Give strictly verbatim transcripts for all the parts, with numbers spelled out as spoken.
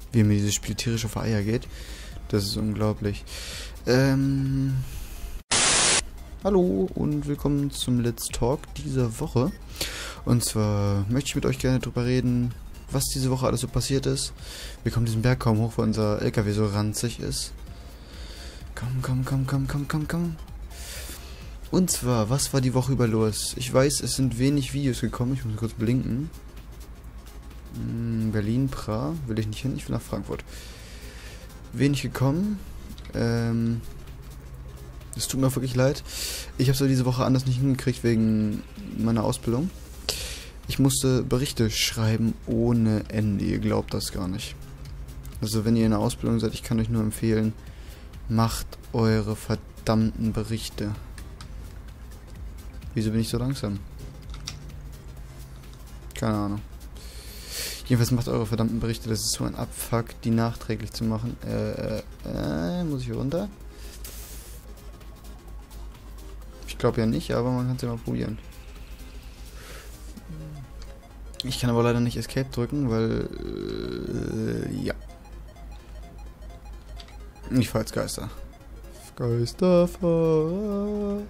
wie mir dieses Spiel tierisch auf Eier geht. Das ist unglaublich. Ähm... Hallo und willkommen zum Let's Talk dieser Woche. Und zwar möchte ich mit euch gerne drüber reden, was diese Woche alles so passiert ist. Wir kommen diesen Berg kaum hoch, weil unser L K W so ranzig ist. Komm, komm, komm, komm, komm, komm, komm. Und zwar, was war die Woche über los? Ich weiß, es sind wenig Videos gekommen. Ich muss kurz blinken. Berlin, Prag. Will ich nicht hin, ich will nach Frankfurt. Wenig gekommen. Ähm... Es tut mir wirklich leid. Ich habe es diese Woche anders nicht hingekriegt wegen meiner Ausbildung. Ich musste Berichte schreiben ohne Ende. Ihr glaubt das gar nicht. Also wenn ihr in der Ausbildung seid, ich kann euch nur empfehlen, macht eure verdammten Berichte. Wieso bin ich so langsam? Keine Ahnung. Jedenfalls macht eure verdammten Berichte. Das ist so ein Abfuck, die nachträglich zu machen. Äh, äh, muss ich hier runter? Ich glaube ja nicht, aber man kann es ja mal probieren. Ich kann aber leider nicht Escape drücken, weil... Äh, ja. Ich fahre als Geister. Geisterfahrer.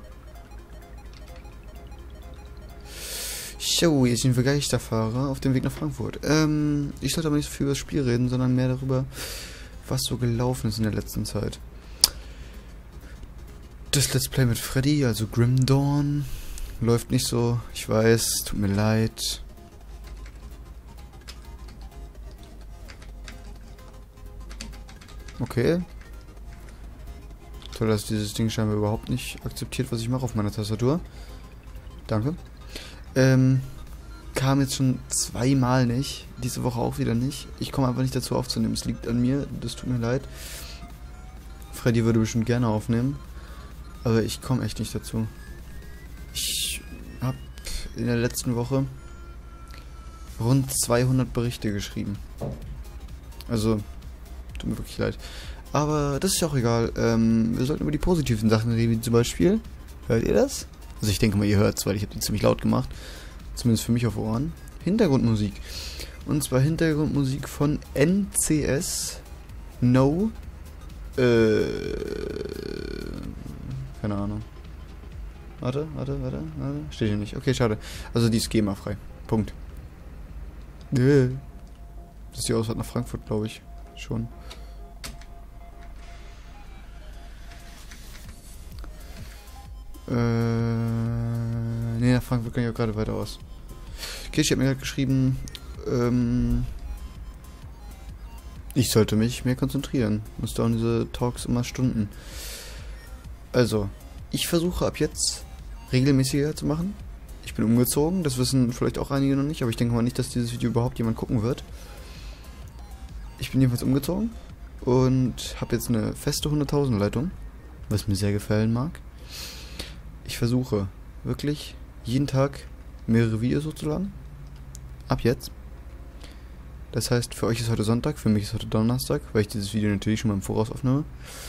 So, jetzt sind wir Geisterfahrer auf dem Weg nach Frankfurt. Ähm, ich sollte aber nicht so viel über das Spiel reden, sondern mehr darüber, was so gelaufen ist in der letzten Zeit. Das Let's Play mit Freddy, also Grim Dawn, läuft nicht so. Ich weiß, tut mir leid. Okay. Toll, dass dieses Ding scheinbar überhaupt nicht akzeptiert, was ich mache auf meiner Tastatur. Danke. Ähm, kam jetzt schon zweimal nicht. Diese Woche auch wieder nicht. Ich komme einfach nicht dazu aufzunehmen. Es liegt an mir. Das tut mir leid. Freddy würde bestimmt gerne aufnehmen. Aber ich komme echt nicht dazu. Ich habe in der letzten Woche rund zweihundert Berichte geschrieben. Also, tut mir wirklich leid. Aber das ist ja auch egal. Ähm, wir sollten über die positiven Sachen reden, wie zum Beispiel. Hört ihr das? Also ich denke mal, ihr hört es, weil ich habe die ziemlich laut gemacht. Zumindest für mich auf Ohren. Hintergrundmusik. Und zwar Hintergrundmusik von N C S No. Äh... Keine Ahnung. Warte, warte, warte, warte. Steht hier nicht. Okay, schade. Also die ist GEMA-frei. Punkt. Das ist die Ausfahrt nach Frankfurt, glaube ich. Schon. Äh, nee, nach Frankfurt kann ich auch gerade weiter aus. Okay, ich habe mir gerade geschrieben, ähm, ich sollte mich mehr konzentrieren. Muss dauern diese Talks immer Stunden. Also, ich versuche ab jetzt regelmäßiger zu machen. Ich bin umgezogen, das wissen vielleicht auch einige noch nicht, aber ich denke mal nicht, dass dieses Video überhaupt jemand gucken wird. Ich bin jedenfalls umgezogen und habe jetzt eine feste hunderttausend Leitung, was mir sehr gefallen mag. Ich versuche wirklich jeden Tag mehrere Videos hochzuladen. Ab jetzt. Das heißt, für euch ist heute Sonntag, für mich ist heute Donnerstag, weil ich dieses Video natürlich schon mal im Voraus aufnehme.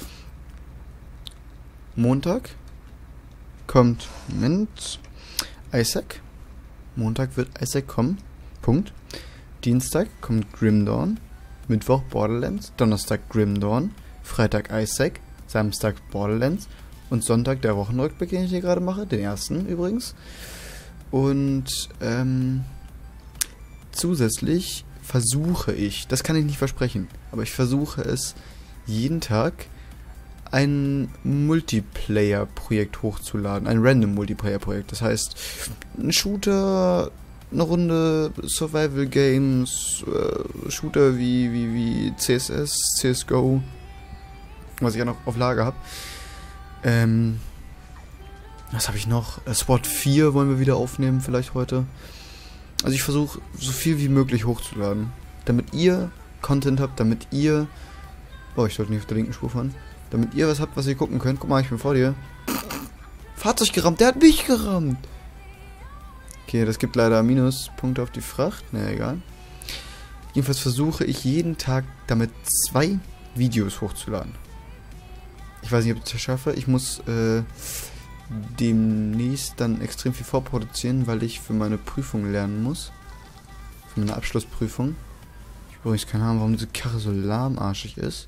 Montag kommt, Moment, Isaac. Montag wird Isaac kommen. Punkt. Dienstag kommt Grim Dawn. Mittwoch Borderlands. Donnerstag Grim Dawn. Freitag Isaac. Samstag Borderlands. Und Sonntag der Wochenrückblick, den ich hier gerade mache. Den ersten übrigens. Und ähm, zusätzlich versuche ich, das kann ich nicht versprechen, aber ich versuche es jeden Tag ein Multiplayer-Projekt hochzuladen, ein random Multiplayer-Projekt. Das heißt, ein Shooter, eine Runde Survival Games, äh, Shooter wie, wie, wie C S S, C S G O, was ich ja noch auf Lager habe. Ähm, was habe ich noch? SWAT vier wollen wir wieder aufnehmen, vielleicht heute. Also ich versuche, so viel wie möglich hochzuladen, damit ihr Content habt, damit ihr... Oh, ich sollte nicht auf der linken Spur fahren. Damit ihr was habt, was ihr gucken könnt. Guck mal, ich bin vor dir. Fahrzeug gerammt, der hat mich gerammt. Okay, das gibt leider Minuspunkte auf die Fracht. Na, egal. Jedenfalls versuche ich jeden Tag damit zwei Videos hochzuladen. Ich weiß nicht, ob ich das schaffe. Ich muss äh, demnächst dann extrem viel vorproduzieren, weil ich für meine Prüfung lernen muss. Für meine Abschlussprüfung. Ich Übrigens keine Ahnung, warum diese Karre so lahmarschig ist.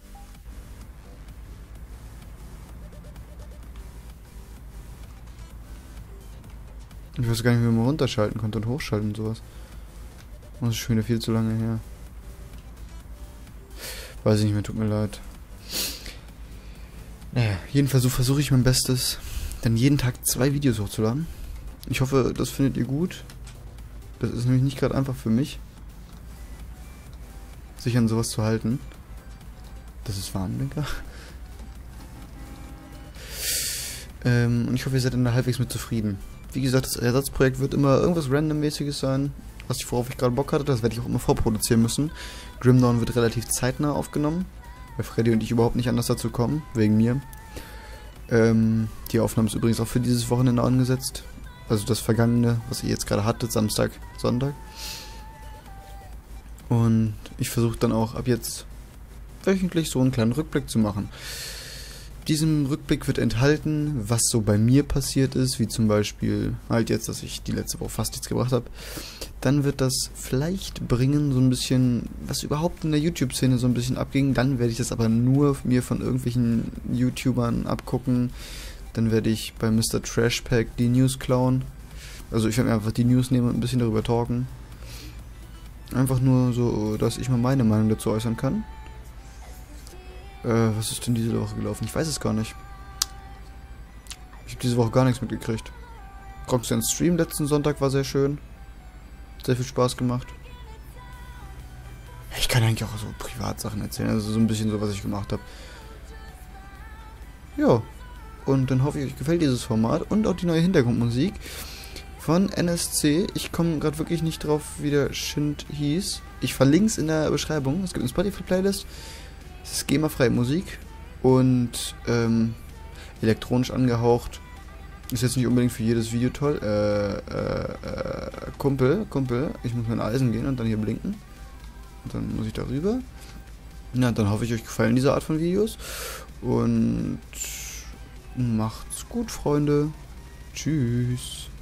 Ich weiß gar nicht, wie man runterschalten konnte und hochschalten und sowas. Das ist schon wieder viel zu lange her. Weiß ich nicht mehr, tut mir leid. Naja, jedenfalls so versuche ich mein Bestes, dann jeden Tag zwei Videos hochzuladen. Ich hoffe, das findet ihr gut. Das ist nämlich nicht gerade einfach für mich, sich an sowas zu halten. Das ist Warnblinker. Ähm, und ich hoffe, ihr seid dann da halbwegs mit zufrieden. Wie gesagt, das Ersatzprojekt wird immer irgendwas Randommäßiges sein, was ich, worauf ich gerade Bock hatte. Das werde ich auch immer vorproduzieren müssen. Grim Dawn wird relativ zeitnah aufgenommen, weil Freddy und ich überhaupt nicht anders dazu kommen, wegen mir. Ähm, die Aufnahme ist übrigens auch für dieses Wochenende angesetzt. Also das vergangene, was ihr jetzt gerade hattet, Samstag, Sonntag. Und ich versuche dann auch ab jetzt wöchentlich so einen kleinen Rückblick zu machen. Diesem Rückblick wird enthalten, was so bei mir passiert ist, wie zum Beispiel halt jetzt, dass ich die letzte Woche fast nichts gebracht habe. Dann wird das vielleicht bringen, so ein bisschen, was überhaupt in der YouTube-Szene so ein bisschen abging. Dann werde ich das aber nur mir von irgendwelchen YouTubern abgucken. Dann werde ich bei Mister Trashpack die News klauen. Also ich werde mir einfach die News nehmen und ein bisschen darüber talken. Einfach nur so, dass ich mal meine Meinung dazu äußern kann. Äh, was ist denn diese Woche gelaufen? Ich weiß es gar nicht. Ich habe diese Woche gar nichts mitgekriegt. Roxanne Stream letzten Sonntag war sehr schön. Sehr viel Spaß gemacht. Ich kann eigentlich auch so Privatsachen erzählen. Also so ein bisschen so, was ich gemacht habe. Ja. Und dann hoffe ich, euch gefällt dieses Format und auch die neue Hintergrundmusik von N S C. Ich komme gerade wirklich nicht drauf, wie der Schind hieß. Ich verlinke es in der Beschreibung. Es gibt eine Spotify-Playlist. Es ist GEMA-freie Musik und ähm, elektronisch angehaucht. Ist jetzt nicht unbedingt für jedes Video toll. Äh, äh, äh, Kumpel, Kumpel, ich muss mit Eisen gehen und dann hier blinken. Und dann muss ich darüber. Na, dann hoffe ich, euch gefallen diese Art von Videos. Und macht's gut, Freunde. Tschüss.